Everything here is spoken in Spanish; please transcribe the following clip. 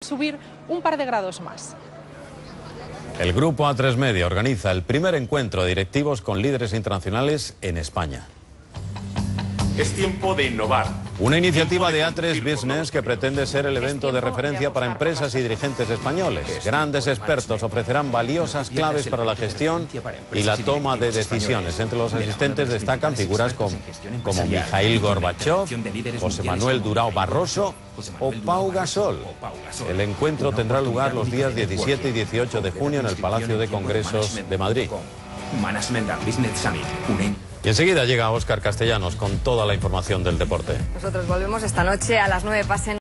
subir un par de grados más. El grupo A3 Media organiza el primer encuentro de directivos con líderes internacionales en España. Es tiempo de innovar. Una iniciativa de A3 Business que pretende ser el evento de referencia para empresas y dirigentes españoles. Grandes expertos ofrecerán valiosas claves para la gestión y la toma de decisiones. Entre los asistentes destacan figuras como Mikhail Gorbachev, José Manuel Durão Barroso o Pau Gasol. El encuentro tendrá lugar los días 17 y 18 de junio en el Palacio de Congresos de Madrid. Y enseguida llega Óscar Castellanos con toda la información del deporte. Nosotros volvemos esta noche a las 9 pasen.